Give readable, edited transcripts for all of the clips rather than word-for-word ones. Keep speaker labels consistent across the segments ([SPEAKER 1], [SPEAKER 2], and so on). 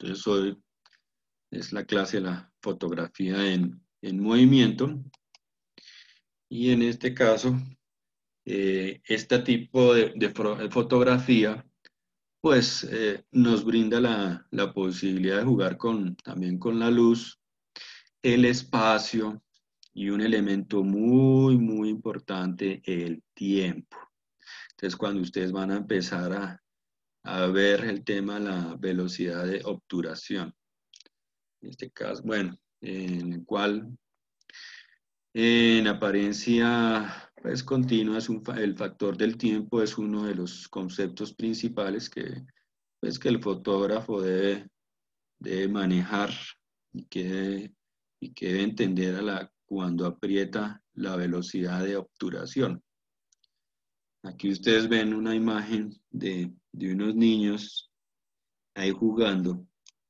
[SPEAKER 1] Entonces hoy es la clase de la fotografía en movimiento y en este caso este tipo de fotografía pues nos brinda la posibilidad de jugar también con la luz, el espacio y un elemento muy importante, el tiempo. Entonces cuando ustedes van a empezar a ver el tema de la velocidad de obturación, en este caso, bueno, en el cual en apariencia pues continua el factor del tiempo es uno de los conceptos principales pues, que el fotógrafo debe manejar y que debe entender cuando aprieta la velocidad de obturación. Aquí ustedes ven una imagen de unos niños ahí jugando.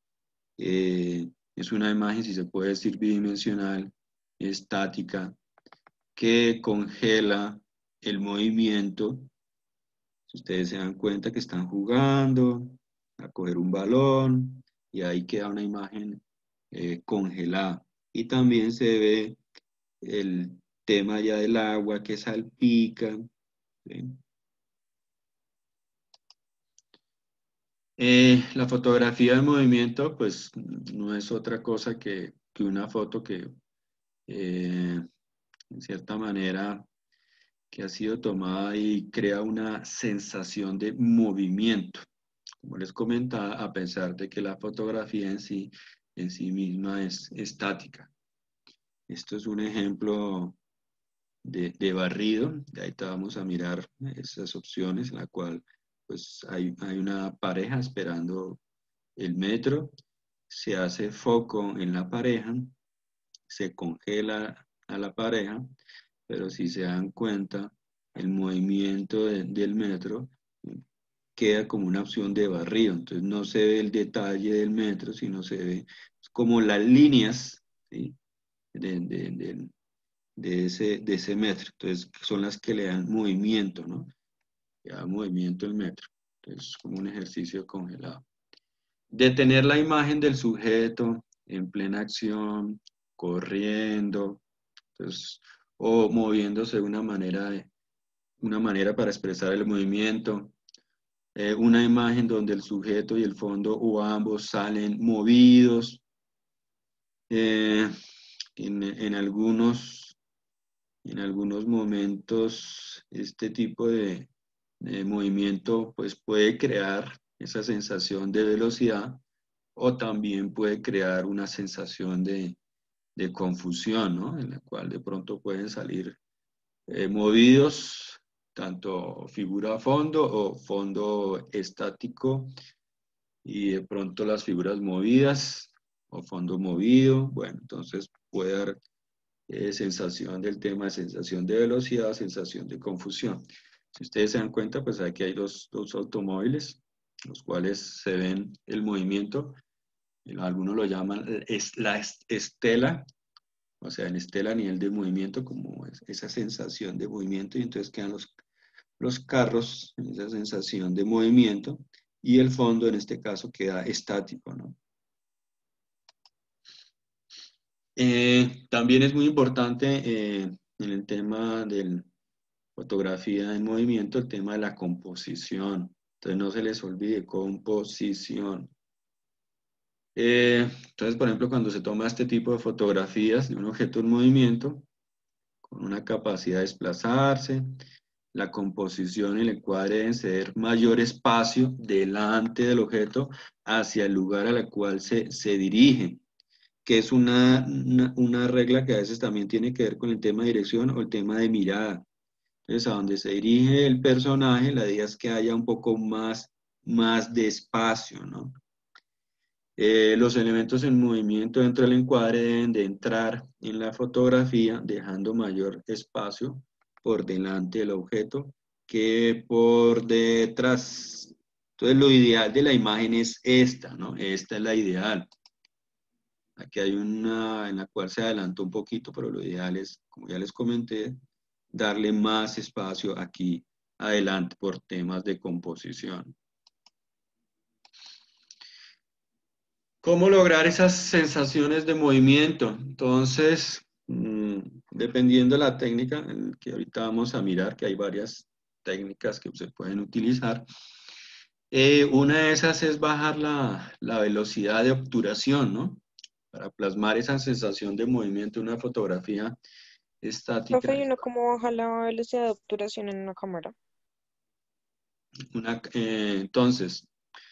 [SPEAKER 1] Es una imagen, si se puede decir, bidimensional, estática, que congela el movimiento. Si ustedes se dan cuenta que están jugando a coger un balón y ahí queda una imagen congelada. Y también se ve el tema ya del agua que salpica. ¿Sí? La fotografía de movimiento, pues no es otra cosa que una foto que en cierta manera que ha sido tomada y crea una sensación de movimiento. Como les comentaba, a pesar de que la fotografía en sí misma es estática. Esto es un ejemplo de barrido. De ahí te vamos a mirar esas opciones en la cual pues hay una pareja esperando el metro, se hace foco en la pareja, se congela a la pareja, pero si se dan cuenta, el movimiento del metro queda como una opción de barrido, entonces no se ve el detalle del metro, sino se ve como las líneas, ¿sí? de, de- de- de ese metro, entonces son las que le dan movimiento, ¿no? Le da movimiento el metro, entonces como un ejercicio congelado. Detener la imagen del sujeto en plena acción, corriendo, entonces, o moviéndose de una manera para expresar el movimiento. Una imagen donde el sujeto y el fondo o ambos salen movidos. Eh, en en algunos momentos este tipo de movimiento pues puede crear esa sensación de velocidad o también puede crear una sensación de confusión, ¿no? En la cual de pronto pueden salir movidos, tanto figura a fondo o fondo estático y de pronto las figuras movidas o fondo movido. Bueno, entonces puede dar sensación del tema, sensación de velocidad, sensación de confusión. Si ustedes se dan cuenta, pues aquí hay dos automóviles, los cuales se ven el movimiento. Algunos lo llaman la estela, o sea, en estela a nivel de movimiento, como esa sensación de movimiento, y entonces quedan los carros en esa sensación de movimiento, y el fondo en este caso queda estático, ¿no? También es muy importante en el tema de fotografía en movimiento, el tema de la composición. Entonces no se les olvide, composición. Entonces, por ejemplo, cuando se toma este tipo de fotografías de un objeto en movimiento, con una capacidad de desplazarse, la composición y el encuadre deben ceder mayor espacio delante del objeto hacia el lugar a la cual se dirige, que es una regla que a veces también tiene que ver con el tema de dirección o el tema de mirada. Entonces, a donde se dirige el personaje, la idea es que haya un poco más de espacio, ¿no? Los elementos en movimiento dentro del encuadre deben de entrar en la fotografía, dejando mayor espacio por delante del objeto que por detrás. Entonces, lo ideal de la imagen es esta, ¿no? Esta es la ideal. Aquí hay una en la cual se adelantó un poquito, pero lo ideal es, como ya les comenté, darle más espacio aquí adelante por temas de composición. ¿Cómo lograr esas sensaciones de movimiento? Entonces, dependiendo de la técnica, que ahorita vamos a mirar, que hay varias técnicas que se pueden utilizar. Una de esas es bajar la velocidad de obturación, ¿no? Para plasmar esa sensación de movimiento en una fotografía estática.
[SPEAKER 2] Profe, ¿y uno cómo baja la velocidad de obturación en una cámara?
[SPEAKER 1] Entonces,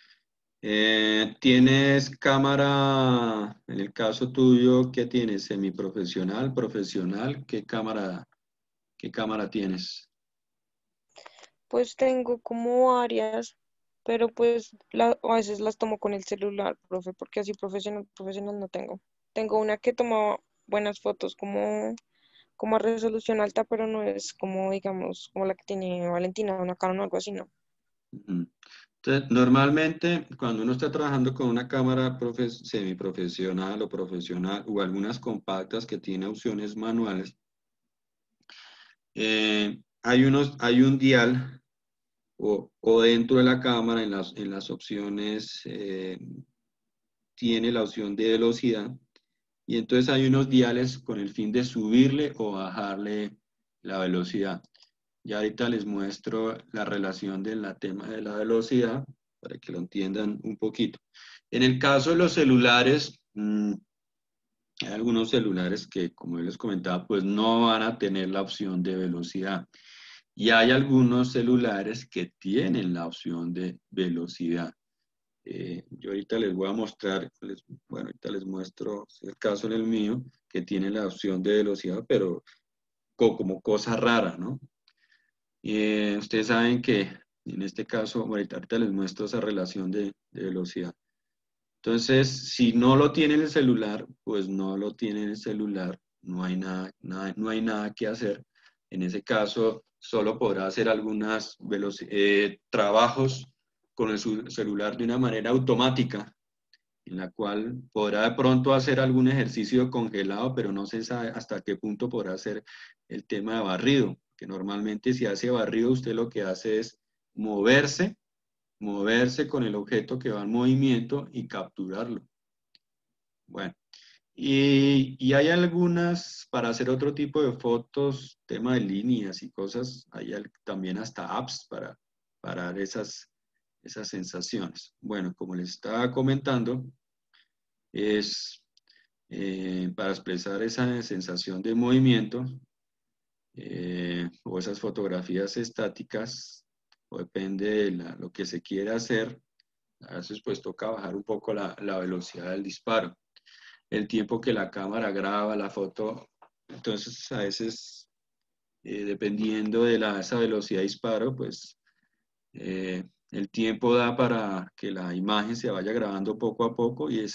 [SPEAKER 1] ¿tienes cámara, en el caso tuyo, qué tienes? ¿Semiprofesional, profesional? Qué cámara tienes?
[SPEAKER 2] Pues tengo como varias, pero pues a veces las tomo con el celular, profe, porque así profesional no tengo. Tengo una que toma buenas fotos como a resolución alta, pero no es como, digamos, como la que tiene Valentina, una Canon o algo así, ¿no?
[SPEAKER 1] Ujú. Entonces, normalmente, cuando uno está trabajando con una cámara semiprofesional o profesional o algunas compactas que tiene opciones manuales, hay un dial o dentro de la cámara en las opciones tiene la opción de velocidad y entonces hay unos diales con el fin de subirle o bajarle la velocidad. Ya ahorita les muestro la relación de la tema de la velocidad para que lo entiendan un poquito. En el caso de los celulares, hay algunos celulares que, como yo les comentaba, pues no van a tener la opción de velocidad. Y hay algunos celulares que tienen la opción de velocidad. Yo ahorita les voy a mostrar, bueno, ahorita les muestro el caso en el mío, que tiene la opción de velocidad, pero como cosa rara, ¿no? Ustedes saben que en este caso, ahorita les muestro esa relación de velocidad. Entonces, si no lo tiene en el celular, pues no lo tiene en el celular, no hay no hay nada que hacer. En ese caso, solo podrá hacer algunos trabajos con el celular de una manera automática, en la cual podrá de pronto hacer algún ejercicio congelado, pero no se sabe hasta qué punto podrá hacer el tema de barrido, que normalmente si hace barrido, usted lo que hace es moverse, moverse con el objeto que va en movimiento y capturarlo. Bueno, y hay algunas para hacer otro tipo de fotos, tema de líneas y cosas, hay también hasta apps para dar esas sensaciones. Bueno, como les estaba comentando, es para expresar esa sensación de movimiento o esas fotografías estáticas, o depende de lo que se quiera hacer, a veces pues toca bajar un poco la velocidad del disparo, el tiempo que la cámara graba la foto, entonces a veces dependiendo de esa velocidad de disparo, pues el tiempo da para que la imagen se vaya grabando poco a poco y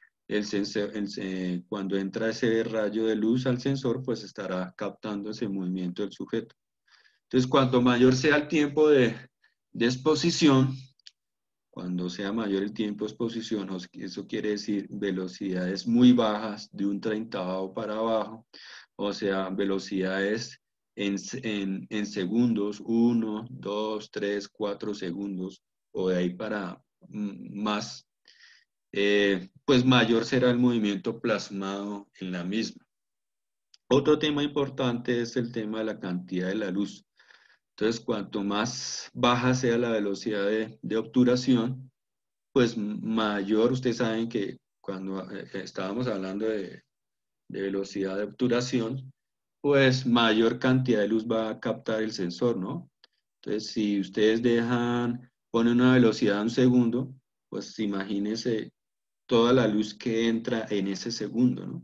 [SPEAKER 1] cuando entra ese rayo de luz al sensor, pues estará captando ese movimiento del sujeto. Entonces, cuanto mayor sea el tiempo de exposición, cuando sea mayor el tiempo de exposición, eso quiere decir velocidades muy bajas, de un treintavo para abajo, o sea, velocidades en segundos, 1, 2, 3, 4 segundos, o de ahí para más, pues mayor será el movimiento plasmado en la misma. Otro tema importante es el tema de la cantidad de la luz. Entonces, cuanto más baja sea la velocidad de obturación, pues mayor, ustedes saben que cuando estábamos hablando de velocidad de obturación, pues mayor cantidad de luz va a captar el sensor, ¿no? Entonces, si ustedes ponen una velocidad de un segundo, pues imagínense toda la luz que entra en ese segundo, ¿no?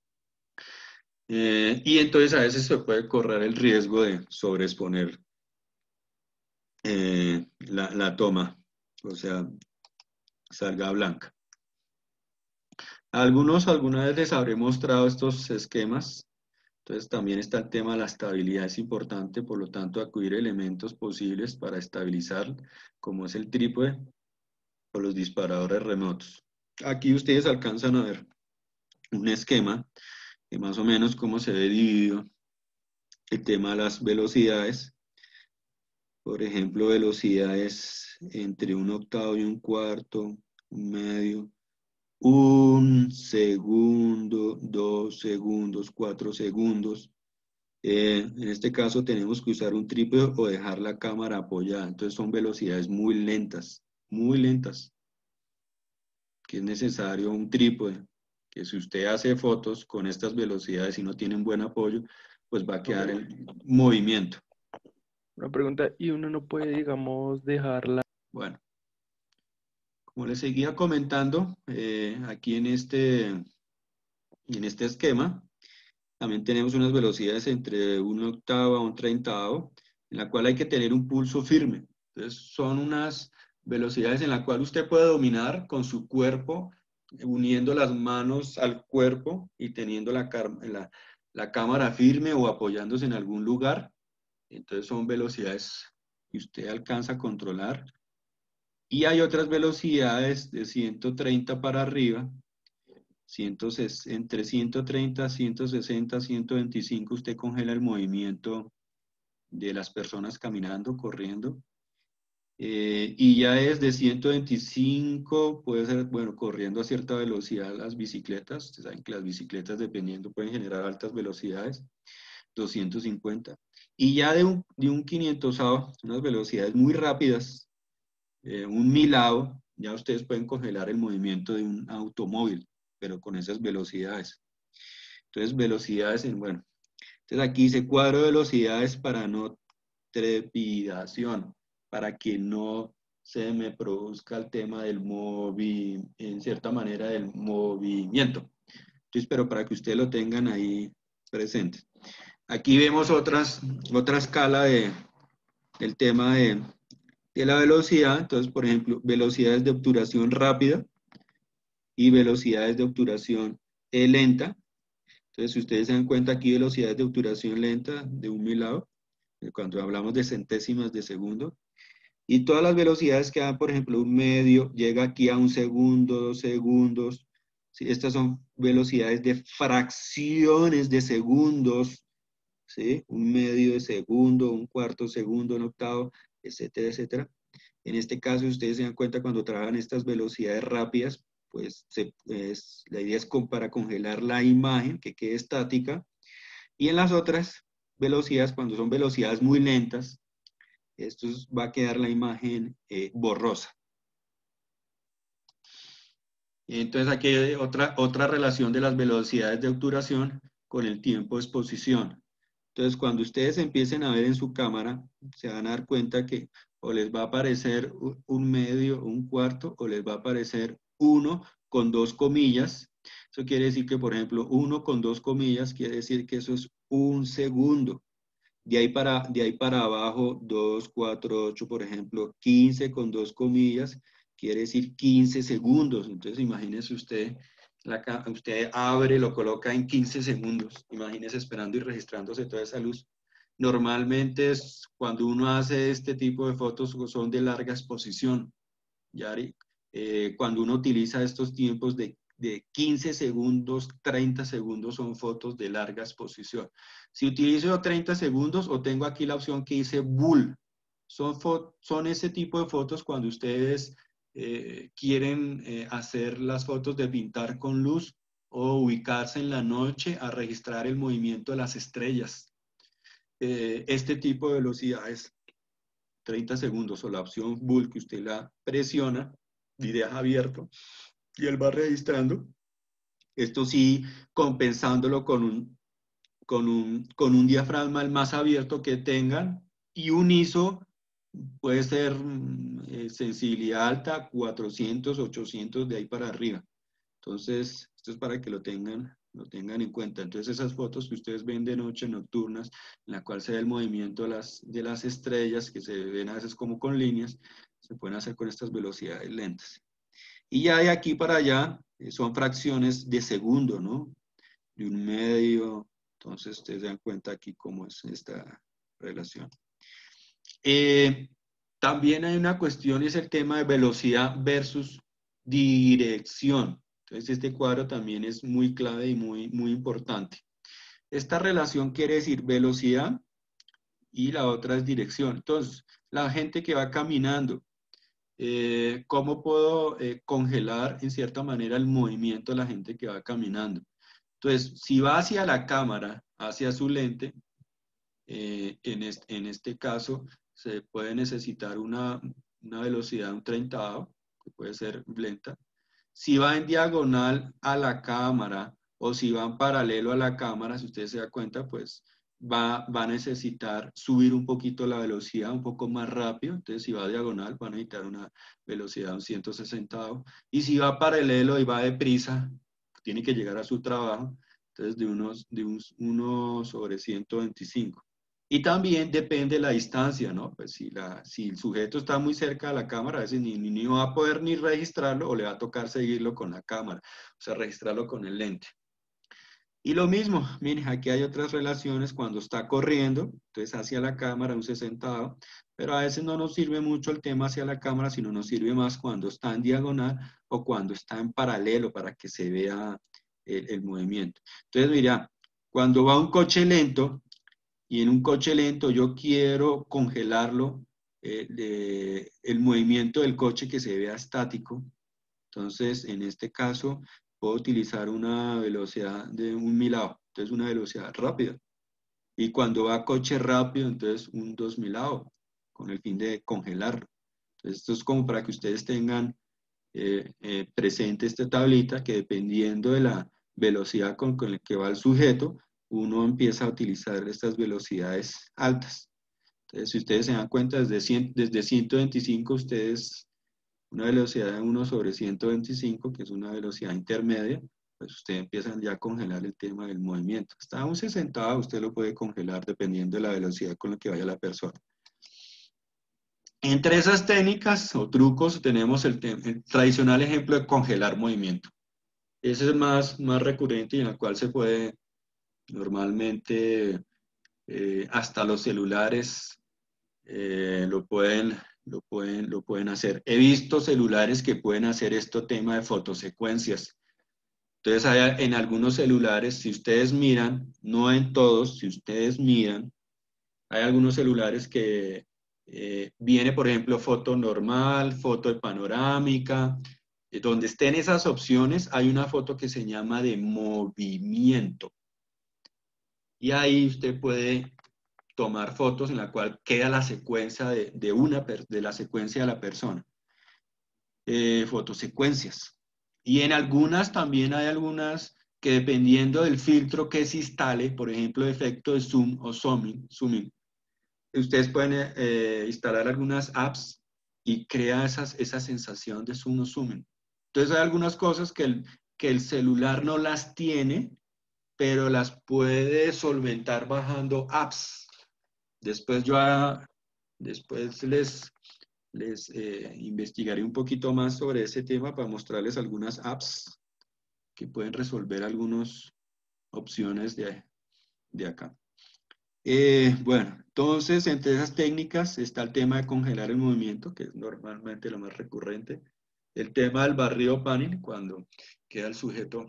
[SPEAKER 1] Y entonces a veces se puede correr el riesgo de sobreexponer la toma, o sea, salga blanca. Alguna vez les habré mostrado estos esquemas. Entonces también está el tema de la estabilidad, es importante, por lo tanto, acudir a elementos posibles para estabilizar, como es el trípode o los disparadores remotos. Aquí ustedes alcanzan a ver un esquema de más o menos cómo se ve dividido el tema de las velocidades. Por ejemplo, velocidades entre un octavo y un cuarto, un medio, 1 segundo, 2 segundos, 4 segundos. En este caso tenemos que usar un trípode o dejar la cámara apoyada. Entonces son velocidades muy lentas, que es necesario un trípode, que si usted hace fotos con estas velocidades y no tiene un buen apoyo, pues va a quedar
[SPEAKER 3] Ok.
[SPEAKER 1] en movimiento.
[SPEAKER 3] Una pregunta, y uno no puede, digamos, dejarla.
[SPEAKER 1] Bueno, como les seguía comentando, aquí en este esquema, también tenemos unas velocidades entre un octavo a un treintavo, en la cual hay que tener un pulso firme. Entonces, son unas velocidades en las cuales usted puede dominar con su cuerpo, uniendo las manos al cuerpo y teniendo la cámara firme o apoyándose en algún lugar. Entonces, son velocidades que usted alcanza a controlar. Y hay otras velocidades de 130 para arriba, entre 130, 160, 125, usted congela el movimiento de las personas caminando, corriendo. Y ya es de 125, puede ser, bueno, corriendo a cierta velocidad las bicicletas. Ustedes saben que las bicicletas, dependiendo, pueden generar altas velocidades, 250. Y ya de un 500, unas velocidades muy rápidas, un milado, ya ustedes pueden congelar el movimiento de un automóvil, pero con esas velocidades. Entonces, velocidades bueno. Entonces aquí dice cuadro de velocidades para no trepidación, para que no se me produzca el tema en cierta manera, del movimiento. Entonces, pero para que ustedes lo tengan ahí presente. Aquí vemos otra escala del tema de la velocidad. Entonces, por ejemplo, velocidades de obturación rápida y velocidades de obturación lenta. Entonces, si ustedes se dan cuenta aquí, velocidades de obturación lenta de un milado, cuando hablamos de centésimas de segundo, y todas las velocidades que dan, por ejemplo, un medio, llega aquí a un segundo, 2 segundos, ¿sí? Estas son velocidades de fracciones de segundos, ¿sí? Un medio de segundo, un cuarto segundo, un octavo, etcétera, etcétera. En este caso, ustedes se dan cuenta cuando trabajan estas velocidades rápidas, pues la idea es para congelar la imagen, que quede estática, y en las otras velocidades, cuando son velocidades muy lentas, esto va a quedar la imagen borrosa. Entonces aquí hay otra relación de las velocidades de obturación con el tiempo de exposición. Entonces cuando ustedes empiecen a ver en su cámara, se van a dar cuenta que o les va a aparecer un medio, un cuarto, o les va a aparecer 1 con 2 comillas. Eso quiere decir que, por ejemplo, 1 con 2 comillas quiere decir que eso es un segundo. De ahí para abajo, 2, 4, 8, por ejemplo, 15 con 2 comillas, quiere decir 15 segundos. Entonces, imagínese usted, usted abre, lo coloca en 15 segundos. Imagínese esperando y registrándose toda esa luz. Normalmente cuando uno hace este tipo de fotos son de larga exposición. Yari, cuando uno utiliza estos tiempos de 15 segundos, 30 segundos, son fotos de larga exposición. Si utilizo 30 segundos o tengo aquí la opción que dice Bull, son ese tipo de fotos cuando ustedes quieren hacer las fotos de pintar con luz o ubicarse en la noche a registrar el movimiento de las estrellas. Este tipo de velocidades, 30 segundos o la opción Bull, que usted la presiona y deja abierto y él va registrando. Esto sí, compensándolo con un diafragma el más abierto que tengan y un ISO puede ser sensibilidad alta, 400, 800 de ahí para arriba. Entonces, esto es para que lo tengan en cuenta. Entonces, esas fotos que ustedes ven de noche, nocturnas, en la cual se ve el movimiento de las estrellas, que se ven a veces como con líneas, se pueden hacer con estas velocidades lentas. Y ya de aquí para allá son fracciones de segundo, ¿no? De un medio. Entonces, ustedes se dan cuenta aquí cómo es esta relación. También hay una cuestión, es el tema de velocidad versus dirección. Entonces, este cuadro también es muy clave y muy, muy importante. Esta relación quiere decir velocidad y la otra es dirección. Entonces, la gente que va caminando ¿cómo puedo congelar en cierta manera el movimiento de la gente que va caminando? Entonces, si va hacia la cámara, hacia su lente, en este caso se puede necesitar una velocidad, un treintavo, que puede ser lenta. Si va en diagonal a la cámara o si va en paralelo a la cámara, si usted se da cuenta, pues va a necesitar subir un poquito la velocidad, un poco más rápido. Entonces, si va diagonal, va a necesitar una velocidad de un 160. Y si va paralelo y va deprisa, tiene que llegar a su trabajo, entonces de un 1 sobre 125. Y también depende de la distancia, ¿no? Pues si el sujeto está muy cerca de la cámara, a veces ni va a poder ni registrarlo o le va a tocar seguirlo con la cámara, o sea, registrarlo con el lente. Y lo mismo, miren, aquí hay otras relaciones cuando está corriendo, entonces hacia la cámara, un 60, pero a veces no nos sirve mucho el tema hacia la cámara, sino nos sirve más cuando está en diagonal o cuando está en paralelo para que se vea el movimiento. Entonces, mira, cuando va un coche lento, y en un coche lento yo quiero congelarlo, el movimiento del coche que se vea estático. Entonces, en este caso, puedo utilizar una velocidad de 1.000, entonces una velocidad rápida. Y cuando va coche rápido, entonces un 2.000, con el fin de congelarlo. Entonces, esto es como para que ustedes tengan presente esta tablita, que dependiendo de la velocidad con la que va el sujeto, uno empieza a utilizar estas velocidades altas. Entonces, si ustedes se dan cuenta, desde 125, ustedes, una velocidad de 1 sobre 125, que es una velocidad intermedia, pues ustedes empiezan ya a congelar el tema del movimiento. Hasta un 60 usted lo puede congelar dependiendo de la velocidad con la que vaya la persona. Entre esas técnicas o trucos tenemos el tradicional ejemplo de congelar movimiento. Ese es más recurrente y en el cual se puede normalmente, hasta los celulares lo pueden hacer. He visto celulares que pueden hacer este tema de fotosecuencias. Entonces, en algunos celulares, si ustedes miran, no en todos, si ustedes miran, hay algunos celulares que viene, por ejemplo, foto normal, foto de panorámica. Donde estén esas opciones, hay una foto que se llama de movimiento. Y ahí usted puede tomar fotos en la cual queda la secuencia de la secuencia de la persona. Fotosecuencias. Y en algunas también hay algunas que, dependiendo del filtro que se instale, por ejemplo, efecto de zoom o zooming, ustedes pueden instalar algunas apps y crea esa sensación de zoom o zooming. Entonces hay algunas cosas que el celular no las tiene, pero las puede solventar bajando apps. Después les investigaré un poquito más sobre ese tema para mostrarles algunas apps que pueden resolver algunas opciones de acá. Bueno, entonces, entre esas técnicas está el tema de congelar el movimiento, que es normalmente lo más recurrente. El tema del barrido panel, cuando queda el sujeto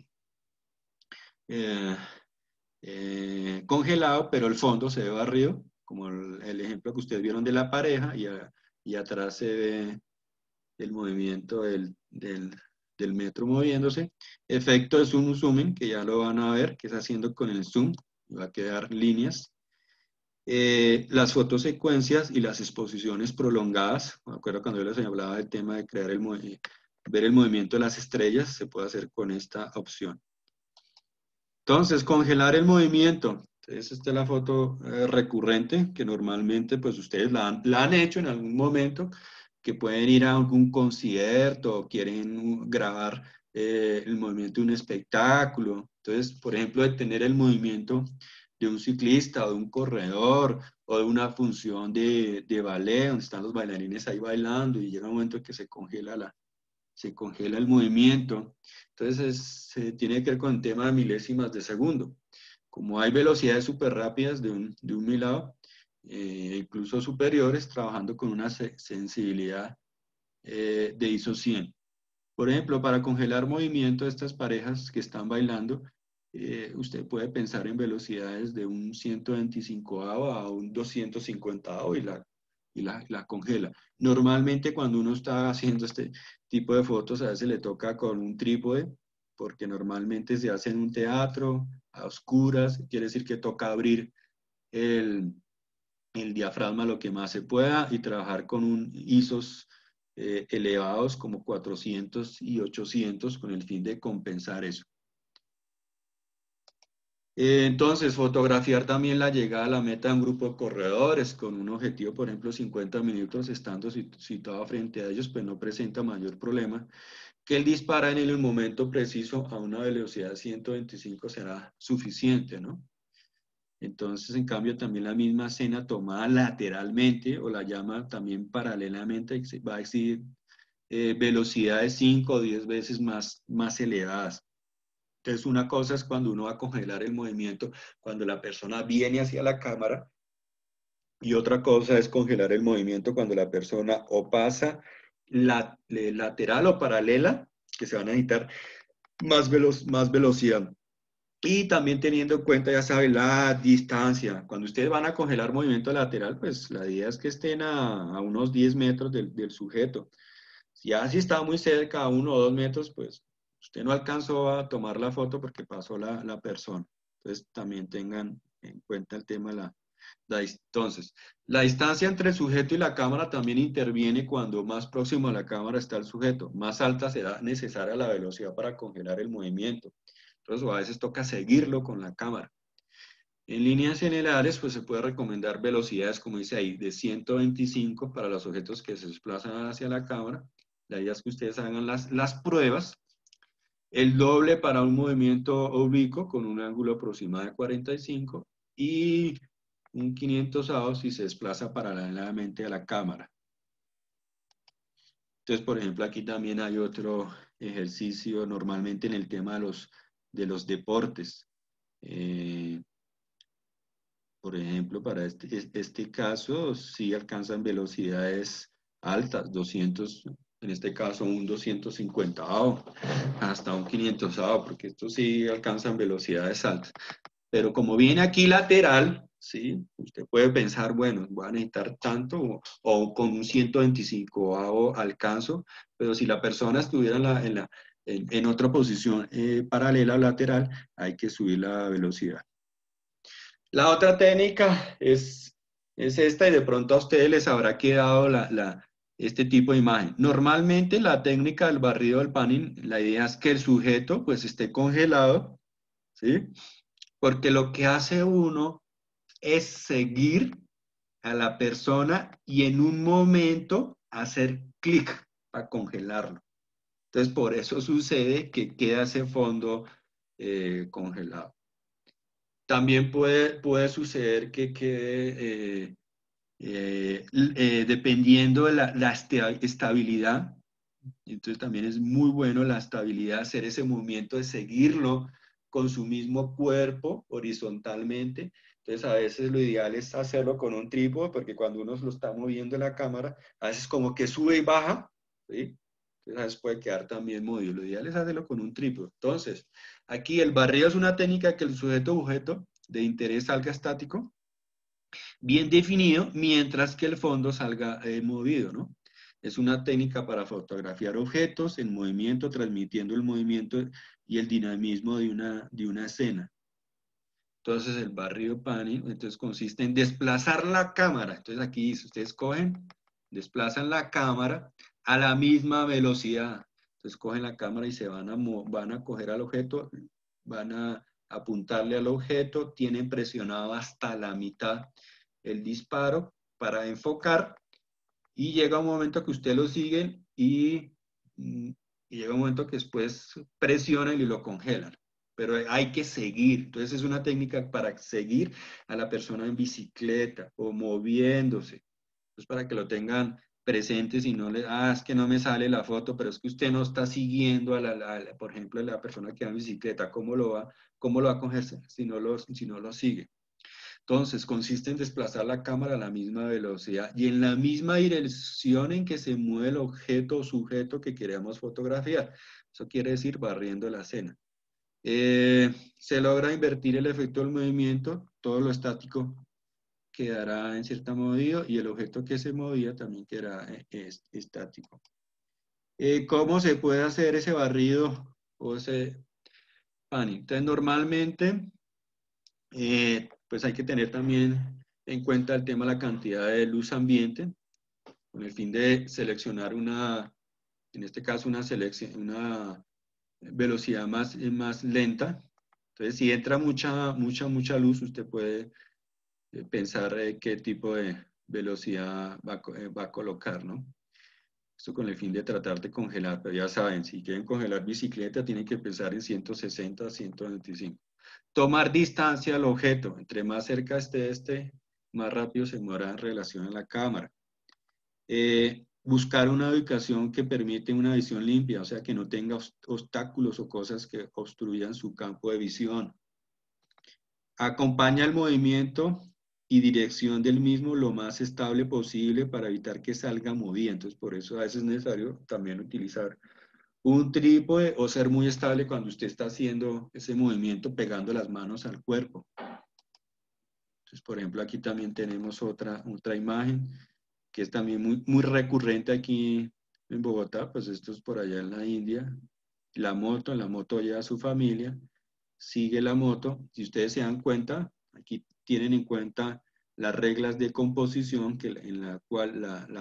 [SPEAKER 1] congelado, pero el fondo se ve barrido, como el ejemplo que ustedes vieron de la pareja, y atrás se ve el movimiento del metro moviéndose. Efecto de zoom zooming, que ya lo van a ver, que es haciendo con el zoom, va a quedar líneas. Las fotosecuencias y las exposiciones prolongadas. Me acuerdo cuando yo les hablaba del tema de crear ver el movimiento de las estrellas, se puede hacer con esta opción. Entonces, congelar el movimiento. Entonces, esta es la foto recurrente que normalmente pues ustedes la han hecho en algún momento, que pueden ir a algún concierto o quieren grabar el movimiento de un espectáculo. Entonces, por ejemplo, detener el movimiento de un ciclista o de un corredor o de una función de ballet, donde están los bailarines ahí bailando y llega un momento en que se congela el movimiento. Entonces, se tiene que ver con el tema de milésimas de segundo. Como hay velocidades súper rápidas de un milado, incluso superiores, trabajando con una sensibilidad de ISO 100. Por ejemplo, para congelar movimiento de estas parejas que están bailando, usted puede pensar en velocidades de un 125 a un 250 y y la congela. Normalmente cuando uno está haciendo este tipo de fotos, a veces le toca con un trípode, porque normalmente se hace en un teatro, a oscuras, quiere decir que toca abrir el, el diafragma lo que más se pueda y trabajar con un ISOs elevados como 400 y 800 con el fin de compensar eso. Entonces, fotografiar también la llegada a la meta de un grupo de corredores con un objetivo, por ejemplo, 50 minutos estando situado frente a ellos, pues no presenta mayor problema. Que él dispara en el momento preciso a una velocidad de 125 será suficiente, ¿no? Entonces, en cambio, también la misma escena tomada lateralmente o la llama también paralelamente va a exigir velocidades 5 o 10 veces más elevadas. Entonces, una cosa es cuando uno va a congelar el movimiento, cuando la persona viene hacia la cámara, y otra cosa es congelar el movimiento cuando la persona o pasa lateral o paralela, que se van a necesitar más velocidad. Y también teniendo en cuenta, ya saben, la distancia. Cuando ustedes van a congelar movimiento lateral, pues la idea es que estén a unos 10 metros del sujeto. Ya si está muy cerca, a 1 o 2 metros, pues usted no alcanzó a tomar la foto porque pasó la persona. Entonces también tengan en cuenta el tema de entonces, la distancia entre el sujeto y la cámara también interviene cuando más próximo a la cámara está el sujeto. Más alta será necesaria la velocidad para congelar el movimiento. Entonces, a veces toca seguirlo con la cámara. En líneas generales, pues se puede recomendar velocidades, como dice ahí, de 125 para los objetos que se desplazan hacia la cámara. La idea es que ustedes hagan las pruebas. El doble para un movimiento oblicuo con un ángulo aproximado de 45 y un 500avo si se desplaza paralelamente a la cámara. Entonces, por ejemplo, aquí también hay otro ejercicio normalmente en el tema de los deportes. Por ejemplo, para este caso, sí alcanzan velocidades altas, 200, en este caso un 250avo, hasta un 500avo, porque estos sí alcanzan velocidades altas. Pero como viene aquí lateral, ¿sí? Usted puede pensar, bueno, voy a necesitar tanto o con un 125avo alcanzo, pero si la persona estuviera en otra posición paralela o lateral, hay que subir la velocidad. La otra técnica es esta y de pronto a ustedes les habrá quedado este tipo de imagen. Normalmente la técnica del barrido del panning, la idea es que el sujeto pues esté congelado, ¿sí? Porque lo que hace uno es seguir a la persona y en un momento hacer clic para congelarlo. Entonces por eso sucede que queda ese fondo congelado. También puede suceder que quede, dependiendo de la estabilidad, entonces también es muy bueno la estabilidad, hacer ese movimiento de seguirlo con su mismo cuerpo horizontalmente. Entonces a veces lo ideal es hacerlo con un trípode, porque cuando uno lo está moviendo en la cámara, a veces como que sube y baja, ¿sí? Entonces a veces puede quedar también movido. Lo ideal es hacerlo con un trípode. Entonces, aquí el barrido es una técnica que el sujeto objeto de interés salga estático, bien definido, mientras que el fondo salga movido, ¿no? Es una técnica para fotografiar objetos en movimiento, transmitiendo el movimiento y el dinamismo de una escena. Entonces, el barrido panning, entonces consiste en desplazar la cámara. Entonces, aquí dice, ustedes cogen, desplazan la cámara a la misma velocidad. Entonces, cogen la cámara y se van a coger al objeto, van a apuntarle al objeto, tienen presionado hasta la mitad el disparo para enfocar y llega un momento que usted lo sigue y llega un momento que después presionan y lo congelan. Pero hay que seguir. Entonces es una técnica para seguir a la persona en bicicleta o moviéndose. Entonces para que lo tengan presente, si no le, es que no me sale la foto, pero es que usted no está siguiendo por ejemplo, a la persona que va en bicicleta, cómo lo va a coger si no lo sigue? Entonces, consiste en desplazar la cámara a la misma velocidad y en la misma dirección en que se mueve el objeto o sujeto que queremos fotografiar. Eso quiere decir barriendo la escena. Se logra invertir el efecto del movimiento, todo lo estático quedará en cierto movido y el objeto que se movía también quedará estático. ¿Cómo se puede hacer ese barrido o ese panning? Entonces, normalmente, pues hay que tener también en cuenta el tema de la cantidad de luz ambiente, con el fin de seleccionar en este caso, una velocidad más lenta. Entonces, si entra mucha luz, usted puede pensar qué tipo de velocidad va a colocar, ¿no? Esto con el fin de tratar de congelar, pero ya saben, si quieren congelar bicicleta, tienen que pensar en 160 a 125. Tomar distancia al objeto. Entre más cerca esté más rápido se mueva en relación a la cámara. Buscar una ubicación que permite una visión limpia, o sea, que no tenga obstáculos o cosas que obstruyan su campo de visión. Acompaña el movimiento y dirección del mismo lo más estable posible para evitar que salga movida. Entonces, por eso a veces es necesario también utilizar un trípode o ser muy estable cuando usted está haciendo ese movimiento pegando las manos al cuerpo. Entonces, por ejemplo, aquí también tenemos otra imagen que es también muy recurrente aquí en Bogotá, pues esto es por allá en la India. En la moto lleva a su familia, sigue la moto. Si ustedes se dan cuenta, aquí tienen en cuenta las reglas de composición en la cual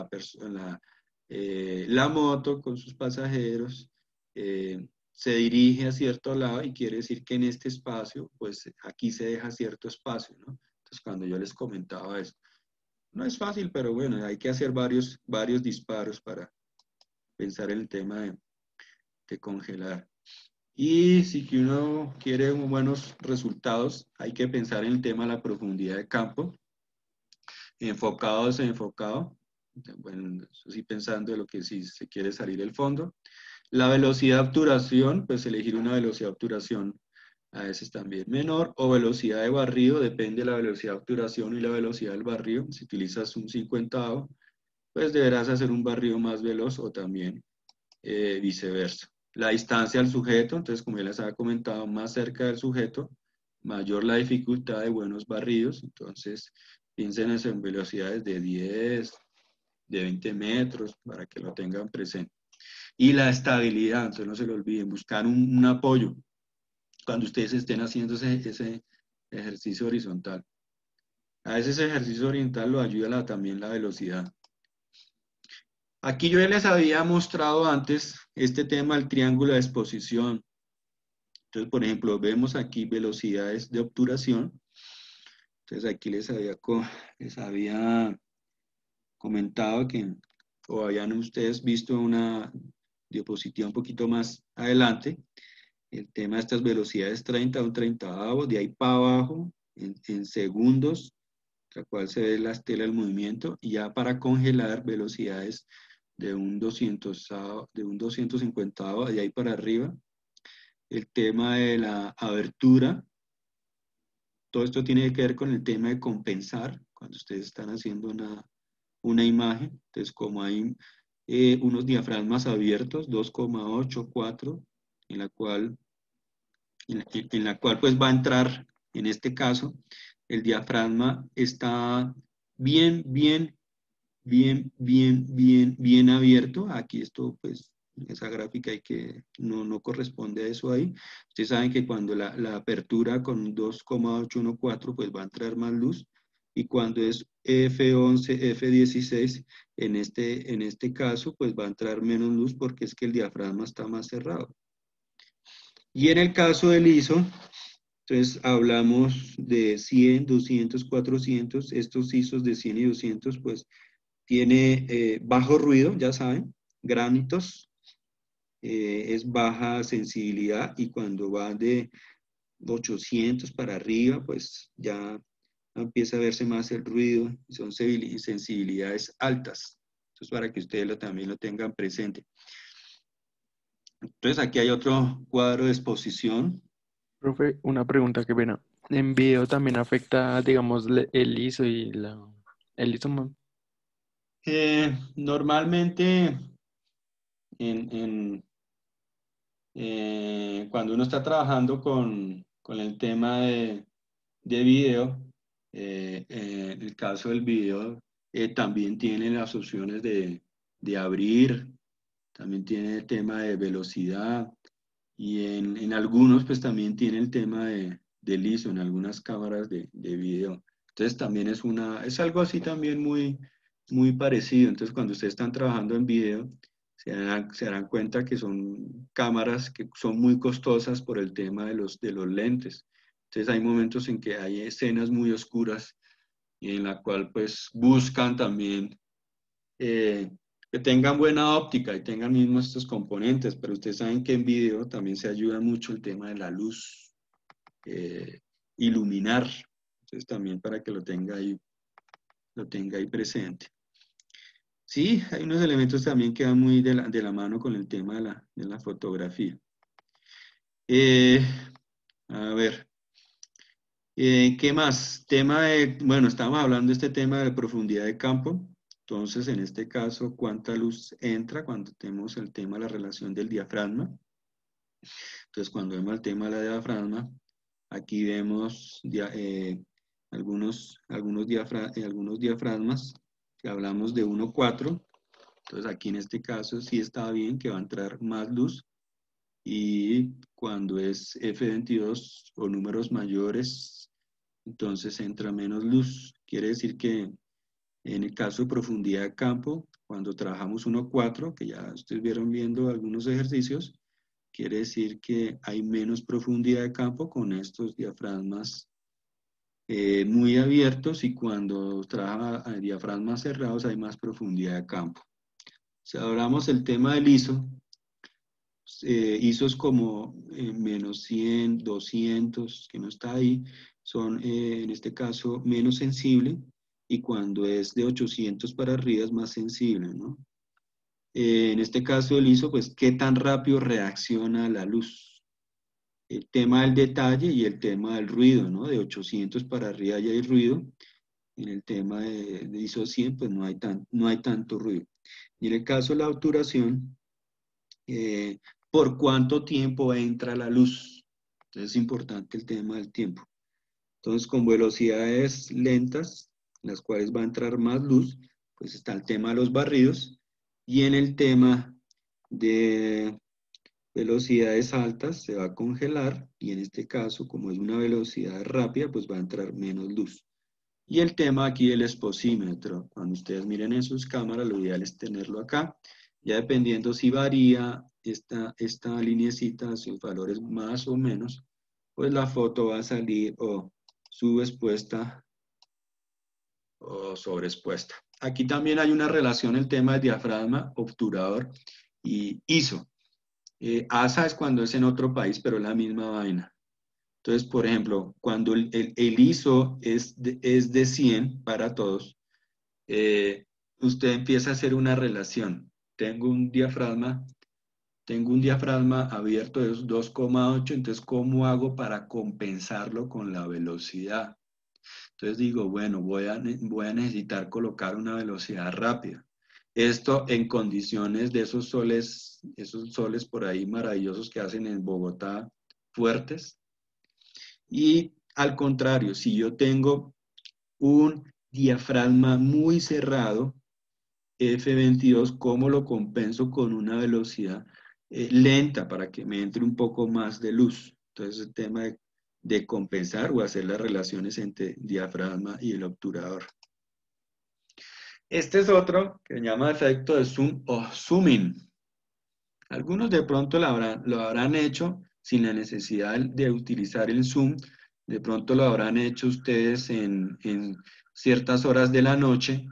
[SPEAKER 1] la moto con sus pasajeros se dirige a cierto lado y quiere decir que en este espacio, pues aquí se deja cierto espacio, ¿no? Entonces, cuando yo les comentaba esto, no es fácil, pero bueno, hay que hacer varios disparos para pensar en el tema de congelar. Y si que uno quiere buenos resultados, hay que pensar en el tema de la profundidad de campo, enfocado o desenfocado. Bueno, eso sí pensando en lo que si se quiere salir del fondo. La velocidad de obturación, pues elegir una velocidad de obturación a veces también menor, o velocidad de barrido, depende de la velocidad de obturación y la velocidad del barrido. Si utilizas un 50, pues deberás hacer un barrido más veloz o también viceversa. La distancia al sujeto, entonces como ya les había comentado, más cerca del sujeto, mayor la dificultad de buenos barridos. Entonces piensen en velocidades de 10, de 20 metros, para que lo tengan presente. Y la estabilidad, entonces no se lo olviden, buscar un apoyo cuando ustedes estén haciendo ese ejercicio horizontal. A veces ese ejercicio horizontal lo ayuda también la velocidad. Aquí yo ya les había mostrado antes este tema del triángulo de exposición. Entonces, por ejemplo, vemos aquí velocidades de obturación. Entonces, aquí les había comentado o habían ustedes visto una diapositiva un poquito más adelante, el tema de estas velocidades 30 a un 30avo, de ahí para abajo, en segundos, la cual se ve la estela del movimiento, y ya para congelar velocidades de un 250avo, de ahí para arriba. El tema de la abertura, todo esto tiene que ver con el tema de compensar, cuando ustedes están haciendo una imagen. Entonces, como hay unos diafragmas abiertos, 2,8, 4, en la cual pues va a entrar, en este caso, el diafragma está bien abierto. Aquí esto, pues, esa gráfica no corresponde a eso ahí. Ustedes saben que cuando la apertura con 2,814, pues va a entrar más luz. Y cuando es F11, F16, en este caso, pues va a entrar menos luz porque es que el diafragma está más cerrado. Y en el caso del ISO, entonces hablamos de 100, 200, 400. Estos ISOs de 100 y 200, pues tiene bajo ruido, ya saben, granitos, es baja sensibilidad, y cuando va de 800 para arriba, pues ya empieza a verse más el ruido, y son sensibilidades altas. Entonces, para que ustedes también lo tengan presente. Entonces, aquí hay otro cuadro de exposición.
[SPEAKER 3] Profe, una pregunta, que pena. ¿En video también afecta, digamos, el ISO y el ISO?
[SPEAKER 1] Normalmente, cuando uno está trabajando con el tema de video, En el caso del video, también tiene las opciones de abrir, también tiene el tema de velocidad y en algunos pues también tiene el tema del ISO, en algunas cámaras de video. Entonces también es algo así también muy parecido. Entonces cuando ustedes están trabajando en video, se darán cuenta que son cámaras que son muy costosas por el tema de los lentes. Entonces hay momentos en que hay escenas muy oscuras y en la cual pues buscan también que tengan buena óptica y tengan mismos estos componentes, pero ustedes saben que en video también se ayuda mucho el tema de la luz, iluminar, entonces también para que lo tenga ahí presente. Sí, hay unos elementos también que van muy de la mano con el tema de la fotografía. A ver, ¿qué más? Bueno, estábamos hablando de este tema de profundidad de campo. Entonces, en este caso, ¿cuánta luz entra cuando tenemos el tema de la relación del diafragma? Entonces, cuando vemos el tema de la diafragma, aquí vemos algunos diafragmas que hablamos de 1,4. Entonces, aquí en este caso sí está bien que va a entrar más luz. Y cuando es F22 o números mayores, entonces entra menos luz. Quiere decir que en el caso de profundidad de campo, cuando trabajamos 1,4, que ya ustedes vieron viendo algunos ejercicios, quiere decir que hay menos profundidad de campo con estos diafragmas muy abiertos, y cuando trabaja a diafragmas cerrados hay más profundidad de campo. Si hablamos del tema del ISO, ISOs como menos 100, 200, que no está ahí, son en este caso menos sensible, y cuando es de 800 para arriba es más sensible, ¿no? En este caso el ISO, pues, ¿qué tan rápido reacciona a la luz? El tema del detalle y el tema del ruido, ¿no? De 800 para arriba ya hay ruido. En el tema de ISO 100, pues no hay tanto ruido. Y en el caso de la obturación, ¿por cuánto tiempo entra la luz? Entonces es importante el tema del tiempo. Entonces, con velocidades lentas, en las cuales va a entrar más luz, pues está el tema de los barridos, y en el tema de velocidades altas se va a congelar, y en este caso, como es una velocidad rápida, pues va a entrar menos luz. Y el tema aquí del exposímetro, cuando ustedes miren en sus cámaras, lo ideal es tenerlo acá, ya dependiendo si varía esta lineecita, sus valores más o menos, pues la foto va a salir o subexpuesta o sobreexpuesta. Aquí también hay una relación, el tema de diafragma, obturador y ISO. ASA es cuando es en otro país, pero es la misma vaina. Entonces, por ejemplo, cuando el ISO es de 100 para todos, usted empieza a hacer una relación. Tengo un diafragma abierto de 2,8, entonces, ¿cómo hago para compensarlo con la velocidad? Entonces digo, bueno, voy a necesitar colocar una velocidad rápida. Esto en condiciones de esos soles por ahí maravillosos que hacen en Bogotá, fuertes. Y al contrario, si yo tengo un diafragma muy cerrado, F22, ¿cómo lo compenso con una velocidad lenta para que me entre un poco más de luz? Entonces el tema de compensar o hacer las relaciones entre diafragma y el obturador. Este es otro que se llama efecto de zoom o zooming. Algunos de pronto lo habrán hecho sin la necesidad de utilizar el zoom. De pronto lo habrán hecho ustedes en ciertas horas de la noche.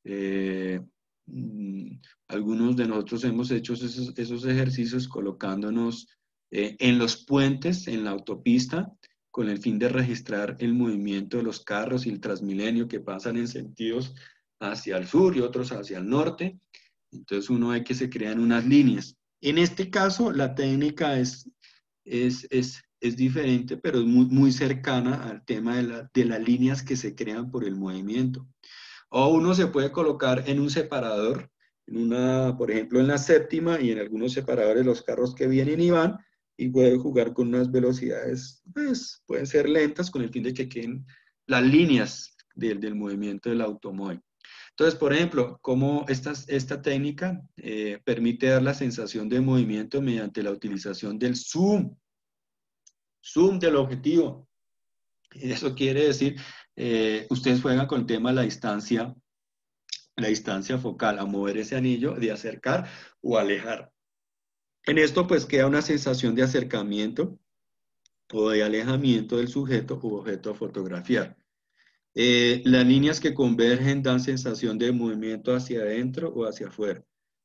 [SPEAKER 1] Algunos de nosotros hemos hecho esos ejercicios colocándonos en los puentes, en la autopista, con el fin de registrar el movimiento de los carros y el Transmilenio que pasan en sentidos hacia el sur y otros hacia el norte. Entonces uno ve que se crean unas líneas. En este caso, la técnica es diferente, pero es muy cercana al tema de las líneas que se crean por el movimiento. O uno se puede colocar en un separador, por ejemplo, en la séptima, y en algunos separadores los carros que vienen y van, y puede jugar con unas velocidades, pues, pueden ser lentas, con el fin de que queden las líneas del movimiento del automóvil. Entonces, por ejemplo, cómo esta técnica permite dar la sensación de movimiento mediante la utilización del zoom del objetivo. Eso quiere decir, ustedes juegan con el tema de la distancia focal, a mover ese anillo de acercar o alejar. En esto pues queda una sensación de acercamiento o de alejamiento del sujeto u objeto a fotografiar. Las líneas que convergen dan sensación de movimiento hacia adentro o hacia afuera.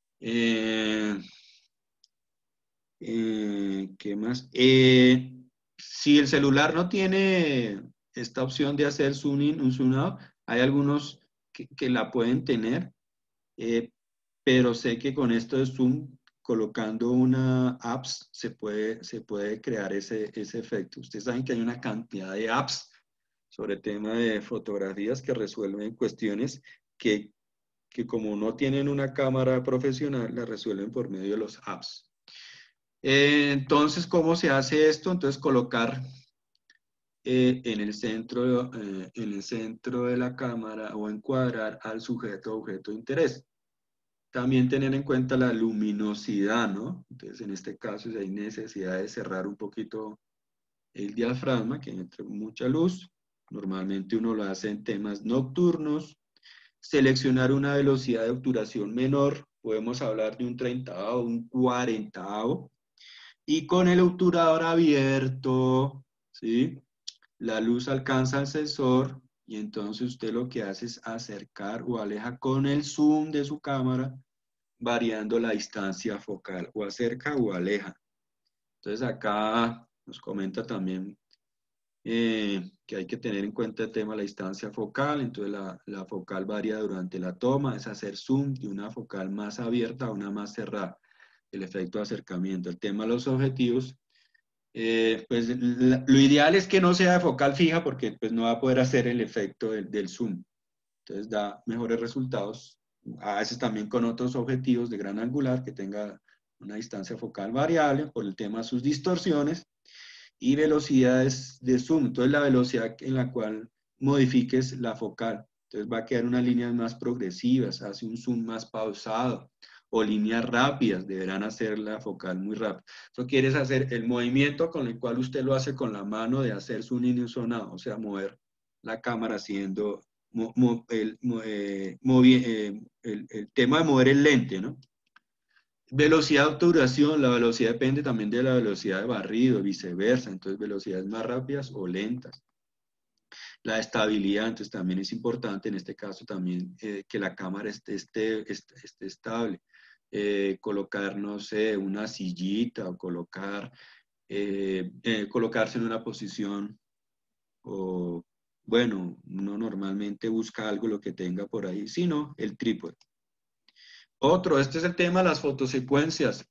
[SPEAKER 1] ¿Qué más? Si el celular no tiene esta opción de hacer zoom in, un zoom out, hay algunos que la pueden tener, pero sé que con esto de zoom, colocando una apps, se puede crear ese efecto. Ustedes saben que hay una cantidad de apps sobre el tema de fotografías que resuelven cuestiones que como no tienen una cámara profesional, la resuelven por medio de los apps. Entonces, ¿cómo se hace esto? Entonces, colocar en el centro de la cámara o encuadrar al sujeto objeto de interés. También tener en cuenta la luminosidad, ¿no? Entonces, en este caso, si hay necesidad de cerrar un poquito el diafragma, que entre mucha luz, normalmente uno lo hace en temas nocturnos. Seleccionar una velocidad de obturación menor, podemos hablar de un 30avo, un 40avo, y con el obturador abierto, ¿sí? La luz alcanza al sensor y entonces usted lo que hace es acercar o aleja con el zoom de su cámara, variando la distancia focal, o acerca o aleja. Entonces acá nos comenta también que hay que tener en cuenta el tema de la distancia focal. Entonces la focal varía durante la toma, es hacer zoom de una focal más abierta a una más cerrada, el efecto de acercamiento. El tema de los objetivos, pues lo ideal es que no sea de focal fija porque pues no va a poder hacer el efecto del zoom. Entonces da mejores resultados, a veces también con otros objetivos de gran angular que tenga una distancia focal variable por el tema de sus distorsiones y velocidades de zoom. Entonces la velocidad en la cual modifiques la focal. Entonces va a quedar unas líneas más progresivas, hace un zoom más pausado, o líneas rápidas, deberán hacer la focal muy rápida. Eso quieres hacer el movimiento con el cual usted lo hace con la mano de hacer zoom in y zoom out, o sea, mover la cámara haciendo el tema de mover el lente, ¿no? Velocidad de obturación, la velocidad depende también de la velocidad de barrido, viceversa, entonces velocidades más rápidas o lentas. La estabilidad, entonces también es importante, en este caso también que la cámara esté estable. Colocar, no sé, una sillita o colocarse en una posición o, bueno, uno normalmente busca algo lo que tenga por ahí, sino el trípode. Otro, este es el tema de las fotosecuencias.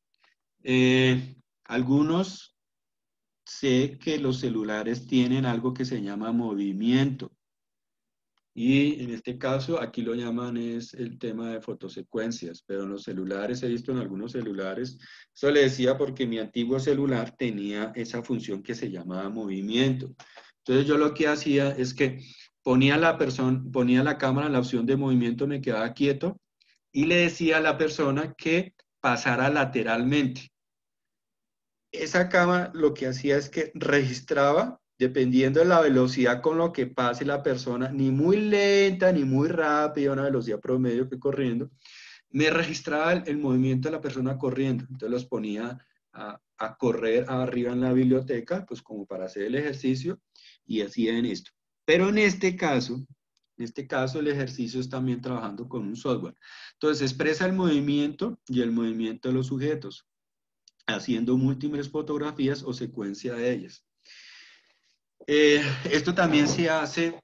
[SPEAKER 1] Algunos sé que los celulares tienen algo que se llama movimiento. Y en este caso, aquí lo llaman es el tema de fotosecuencias, pero en los celulares, he visto en algunos celulares, eso le decía porque mi antiguo celular tenía esa función que se llamaba movimiento. Entonces yo lo que hacía es que ponía la cámara en la opción de movimiento, me quedaba quieto y le decía a la persona que pasara lateralmente. Esa cámara lo que hacía es que registraba, dependiendo de la velocidad con lo que pase la persona, ni muy lenta ni muy rápida, una velocidad promedio que corriendo, me registraba el movimiento de la persona corriendo. Entonces los ponía a correr arriba en la biblioteca, pues como para hacer el ejercicio, y hacían esto. Pero en este caso el ejercicio es también trabajando con un software. Entonces expresa el movimiento y el movimiento de los sujetos, haciendo múltiples fotografías o secuencia de ellas. Esto también se hace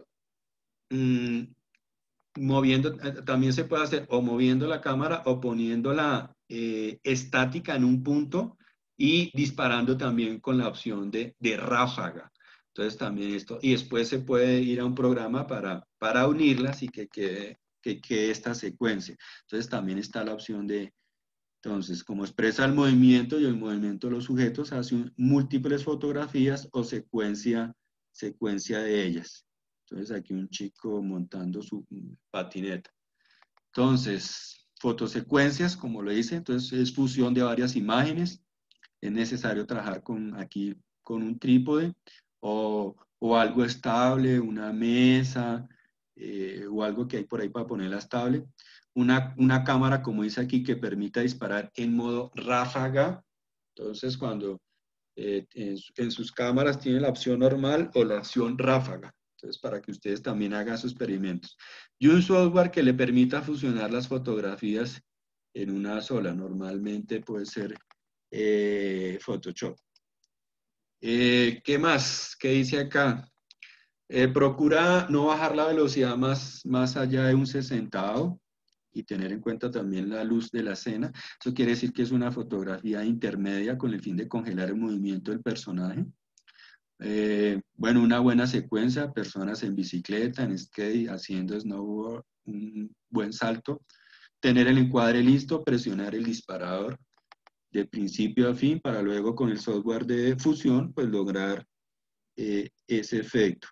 [SPEAKER 1] moviendo, también se puede hacer o moviendo la cámara o poniéndola estática en un punto y disparando también con la opción de ráfaga. Entonces también esto, y después se puede ir a un programa para unirlas y que quede esta secuencia. Entonces también está la opción de, entonces, como expresa el movimiento y el movimiento de los sujetos, hace múltiples fotografías o secuencia de ellas. Entonces aquí un chico montando su patineta. Entonces, fotosecuencias, como lo dice, entonces es fusión de varias imágenes. Es necesario trabajar aquí con un trípode o algo estable, una mesa o algo que hay por ahí para ponerla estable. Una cámara, como dice aquí, que permita disparar en modo ráfaga. Entonces, cuando en sus cámaras tiene la opción normal o la opción ráfaga. Entonces, para que ustedes también hagan sus experimentos. Y un software que le permita fusionar las fotografías en una sola. Normalmente puede ser Photoshop. ¿Qué más? ¿Qué dice acá? Procura no bajar la velocidad más allá de un 60º y tener en cuenta también la luz de la escena. Eso quiere decir que es una fotografía intermedia con el fin de congelar el movimiento del personaje. Bueno, una buena secuencia, personas en bicicleta, en skate, haciendo snowboard, un buen salto. Tener el encuadre listo, presionar el disparador de principio a fin para luego con el software de fusión pues lograr ese efecto.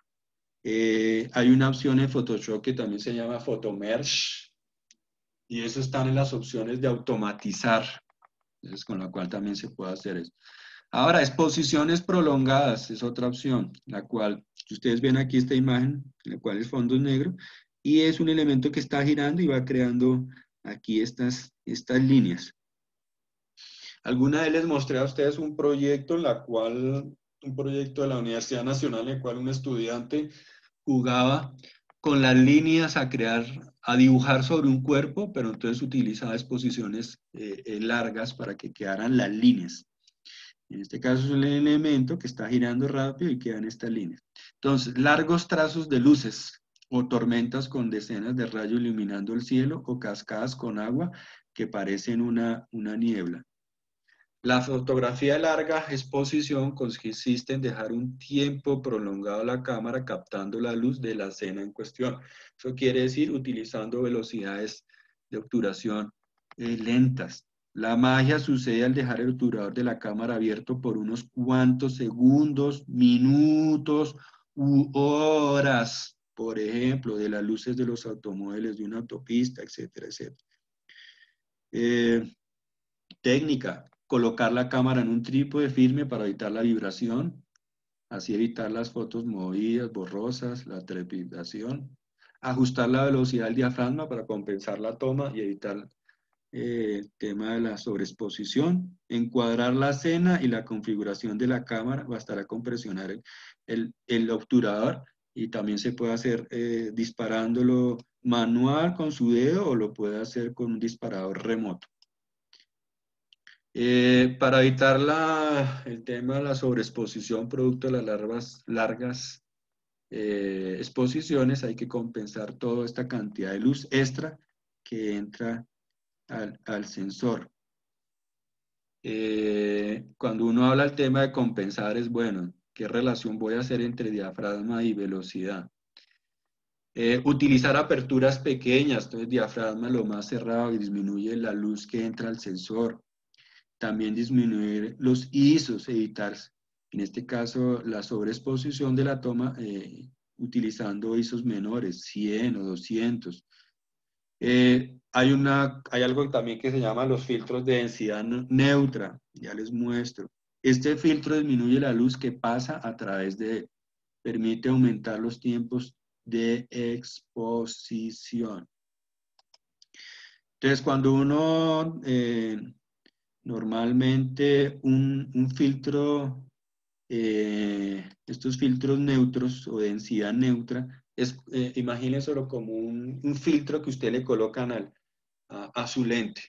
[SPEAKER 1] Hay una opción en Photoshop que también se llama Photomerge y eso están en las opciones de automatizar, entonces, con la cual también se puede hacer eso. Ahora, exposiciones prolongadas es otra opción, la cual, si ustedes ven aquí esta imagen, en la cual el fondo es negro, y es un elemento que está girando y va creando aquí estas líneas. Alguna vez les mostré a ustedes un proyecto un proyecto de la Universidad Nacional en el cual un estudiante jugaba con las líneas a dibujar sobre un cuerpo, pero entonces utilizaba exposiciones largas para que quedaran las líneas. En este caso es un elemento que está girando rápido y quedan estas líneas. Entonces, largos trazos de luces o tormentas con decenas de rayos iluminando el cielo o cascadas con agua que parecen una niebla. La fotografía de larga exposición consiste en dejar un tiempo prolongado a la cámara captando la luz de la escena en cuestión. Eso quiere decir utilizando velocidades de obturación lentas. La magia sucede al dejar el obturador de la cámara abierto por unos cuantos segundos, minutos u horas, por ejemplo, de las luces de los automóviles de una autopista, etcétera, etcétera. Técnica, colocar la cámara en un trípode firme para evitar la vibración, así evitar las fotos movidas, borrosas, la trepidación. Ajustar la velocidad del diafragma para compensar la toma y evitar el tema de la sobreexposición. Encuadrar la escena y la configuración de la cámara, bastará con presionar el obturador y también se puede hacer disparándolo manual con su dedo o lo puede hacer con un disparador remoto. Para evitar el tema de la sobreexposición producto de las largas exposiciones, hay que compensar toda esta cantidad de luz extra que entra al sensor. Cuando uno habla del tema de compensar es, bueno, ¿qué relación voy a hacer entre diafragma y velocidad? Utilizar aperturas pequeñas, entonces diafragma lo más cerrado y disminuye la luz que entra al sensor. También disminuir los ISOs, evitar, en este caso, la sobreexposición de la toma utilizando ISOs menores, 100 o 200. Hay algo también que se llama los filtros de densidad neutra, ya les muestro. Este filtro disminuye la luz que pasa a través de él, permite aumentar los tiempos de exposición. Entonces, cuando uno normalmente un filtro, estos filtros neutros o densidad neutra, imagínenselo como un filtro que usted le colocan a su lente.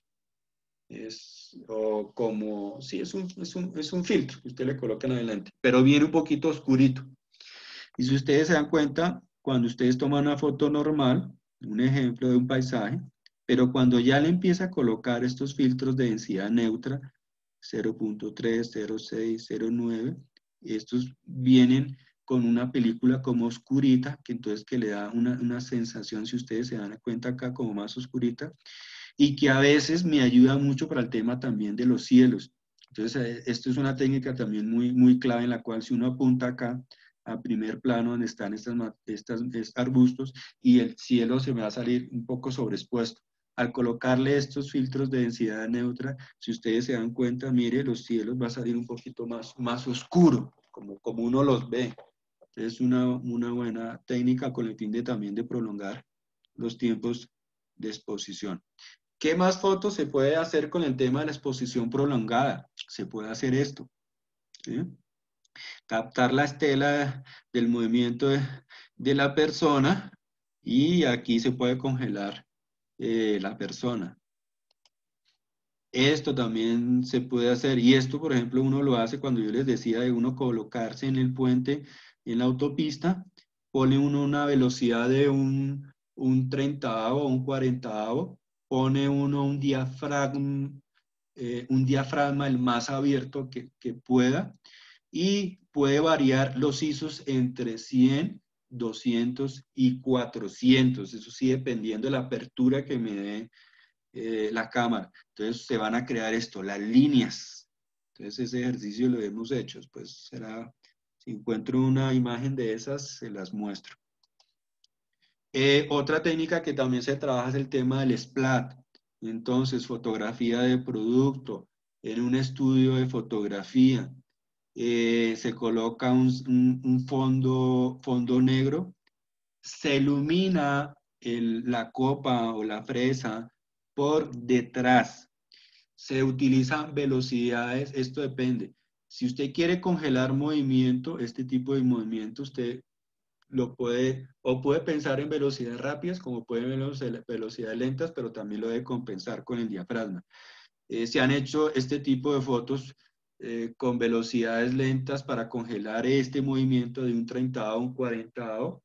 [SPEAKER 1] O como, sí, es un filtro que usted le colocan adelante, pero viene un poquito oscurito. Y si ustedes se dan cuenta, cuando ustedes toman una foto normal, un ejemplo de un paisaje, pero cuando ya le empieza a colocar estos filtros de densidad neutra, 0.3, 0.6, 0.9, estos vienen con una película como oscurita, que entonces que le da una sensación, si ustedes se dan cuenta acá, como más oscurita, y que a veces me ayuda mucho para el tema también de los cielos. Entonces, esto es una técnica también muy clave en la cual si uno apunta acá a primer plano donde están estos arbustos, y el cielo se me va a salir un poco sobreexpuesto. Al colocarle estos filtros de densidad neutra, si ustedes se dan cuenta, mire, los cielos va a salir un poquito más oscuro, como uno los ve. Es una buena técnica con el fin de también de prolongar los tiempos de exposición. ¿Qué más fotos se puede hacer con el tema de la exposición prolongada? Se puede hacer esto, ¿sí? Captar la estela del movimiento de la persona, y aquí se puede congelar la persona. Esto también se puede hacer, y esto, por ejemplo, uno lo hace cuando yo les decía de uno colocarse en el puente, en la autopista, pone uno una velocidad de un 30avo o un 40avo, pone uno un diafragma el más abierto que pueda, y puede variar los ISOs entre 100, 200 y 400, eso sí, dependiendo de la apertura que me dé la cámara. Entonces se van a crear las líneas. Entonces ese ejercicio lo hemos hecho. Pues será, si encuentro una imagen de esas, se las muestro. Otra técnica que también se trabaja es el tema del splat. Entonces, fotografía de producto. En un estudio de fotografía se coloca un fondo negro, se ilumina la copa o la fresa por detrás. Se utilizan velocidades, esto depende. Si usted quiere congelar movimiento, este tipo de movimiento, usted lo puede pensar en velocidades rápidas, como puede ver en velocidades lentas, pero también lo debe compensar con el diafragma. Se han hecho este tipo de fotos con velocidades lentas para congelar este movimiento de un 30avo a un 40avo.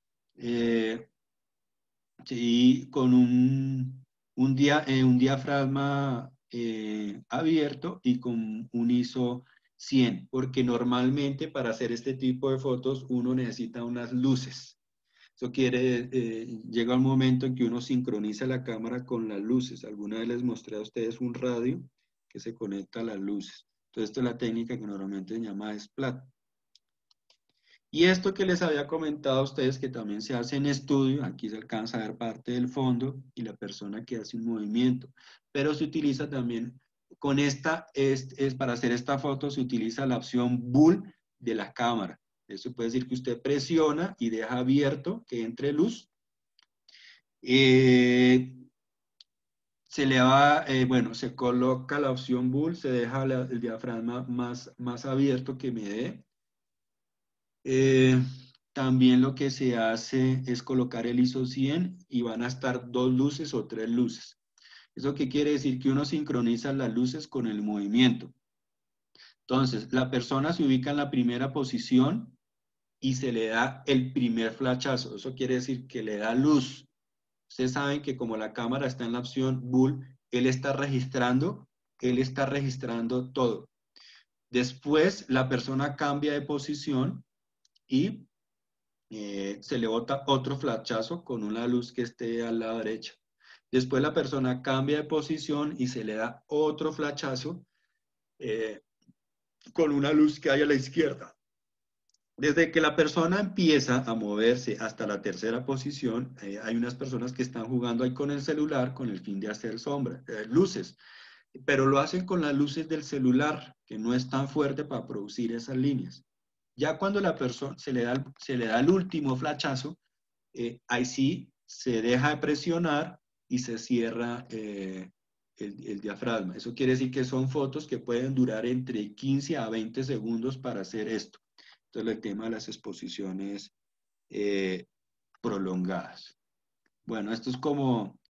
[SPEAKER 1] Sí, con un diafragma abierto y con un ISO 100, porque normalmente para hacer este tipo de fotos uno necesita unas luces. Eso llega un momento en que uno sincroniza la cámara con las luces. Alguna vez les mostré a ustedes un radio que se conecta a las luces. Entonces, esta es la técnica que normalmente se llama splat. Y esto que les había comentado a ustedes, que también se hace en estudio, aquí se alcanza a ver parte del fondo y la persona que hace un movimiento, pero se utiliza también, con para hacer esta foto se utiliza la opción Bull de la cámara. Eso puede decir que usted presiona y deja abierto que entre luz. Se coloca la opción Bull, se deja el diafragma más abierto que me dé. También lo que se hace es colocar el ISO 100 y van a estar 2 luces o 3 luces. ¿Eso qué quiere decir? Que uno sincroniza las luces con el movimiento. Entonces, la persona se ubica en la primera posición y se le da el primer flashazo. Eso quiere decir que le da luz. Ustedes saben que como la cámara está en la opción Bull, él está registrando todo. Después, la persona cambia de posición y se le bota otro flashazo con una luz que esté al lado derecho. Después la persona cambia de posición y se le da otro flashazo con una luz que hay a la izquierda. Desde que la persona empieza a moverse hasta la tercera posición, hay unas personas que están jugando ahí con el celular con el fin de hacer luces, pero lo hacen con las luces del celular, que no es tan fuerte para producir esas líneas. Ya cuando la persona se le da el último flashazo, ahí sí se deja de presionar y se cierra el diafragma. Eso quiere decir que son fotos que pueden durar entre 15 a 20 segundos para hacer esto. Entonces, el tema de las exposiciones prolongadas. Bueno, esto es como